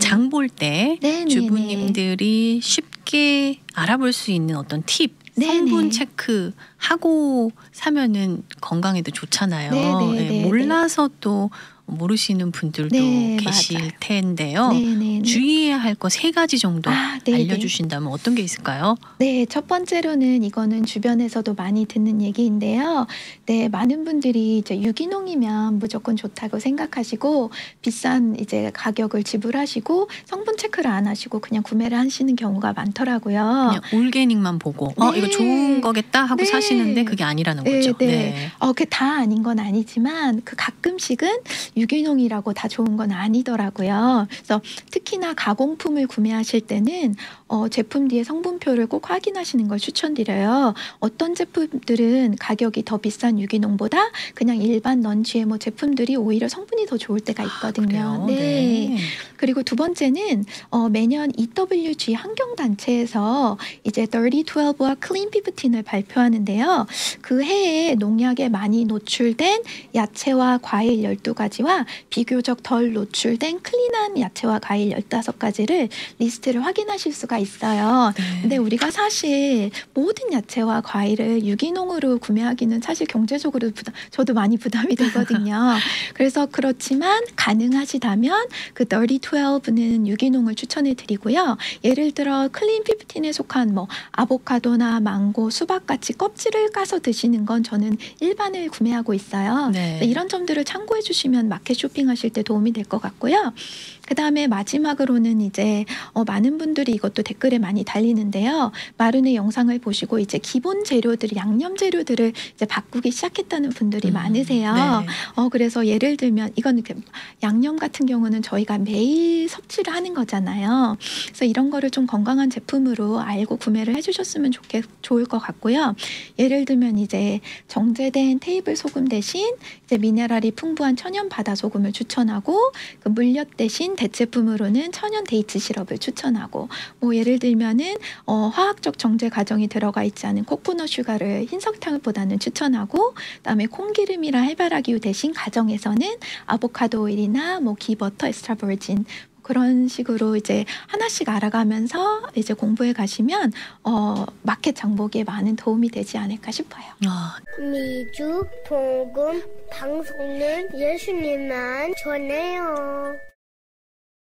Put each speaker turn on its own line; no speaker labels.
장 볼 때
네네네.
주부님들이 쉽게 알아볼 수 있는 어떤 팁, 성분 체크하고 사면은 건강에도 좋잖아요.
네네네.
몰라서 또 모르시는 분들도 계실
맞아요.
텐데요.
네네네.
주의해야 할 거 3가지 정도
네네.
알려주신다면 어떤 게 있을까요?
네, 첫 번째로는 이거는 주변에서도 많이 듣는 얘기인데요. 네, 많은 분들이 이제 유기농이면 무조건 좋다고 생각하시고 비싼 이제 가격을 지불하시고 성분 체크를 안 하시고 그냥 구매를 하시는 경우가 많더라고요.
그냥 올게닉만 보고 이거 좋은 거겠다 하고 사시는데 그게 아니라는 거죠.
네. 그게 다 아닌 건 아니지만 그 가끔씩은 유기농이라고 다 좋은 건 아니더라고요. 그래서 특히나 가공품을 구매하실 때는 제품 뒤에 성분표를 꼭 확인하시는 걸 추천드려요. 어떤 제품들은 가격이 더 비싼 유기농보다 그냥 일반 non-GMO 제품들이 오히려 성분이 더 좋을 때가 있거든요. 네. 그리고 두 번째는 매년 EWG 환경단체에서 이제 3012와 Clean 15을 발표하는데요. 그 해에 농약에 많이 노출된 야채와 과일 12가지와 비교적 덜 노출된 클린한 야채와 과일 15가지를 리스트를 확인하실 수가 있어요. 근데 우리가 사실 모든 야채와 과일을 유기농으로 구매하기는 사실 경제적으로 저도 많이 부담이 되거든요. 그래서 그렇지만 가능하시다면 그 3012는 유기농을 추천해 드리고요. 예를 들어 클린 15에 속한 뭐 아보카도나 망고, 수박같이 껍질을 까서 드시는 건 저는 일반을 구매하고 있어요. 이런 점들을 참고해 주시면 마켓 쇼핑하실 때 도움이 될 것 같고요. 그 다음에 마지막으로는 이제 많은 분들이 이것도 댓글에 많이 달리는데요. 마른의 영상을 보시고 이제 기본 재료들, 양념 재료들을 이제 바꾸기 시작했다는 분들이 많으세요. 그래서 예를 들면 이건 양념 같은 경우는 저희가 매일 섭취를 하는 거잖아요. 그래서 이런 거를 좀 건강한 제품으로 알고 구매를 해주셨으면 좋을 것 같고요. 예를 들면 이제 정제된 테이블 소금 대신 이제 미네랄이 풍부한 천연 바다 소금을 추천하고 그 물엿 대신 대체품으로는 천연 데이트 시럽을 추천하고 뭐 예를 들면은 화학적 정제 과정이 들어가 있지 않은 코코넛 슈가를 흰 설탕보다는 추천하고 그다음에 콩기름이나 해바라기유 대신 가정에서는 아보카도 오일이나 뭐 기버터, 엑스트라 버진 그런 식으로 이제 하나씩 알아가면서 이제 공부해 가시면 마켓 장보기에 많은 도움이 되지 않을까 싶어요.
미주 복음 방송은 예수님만 전해요.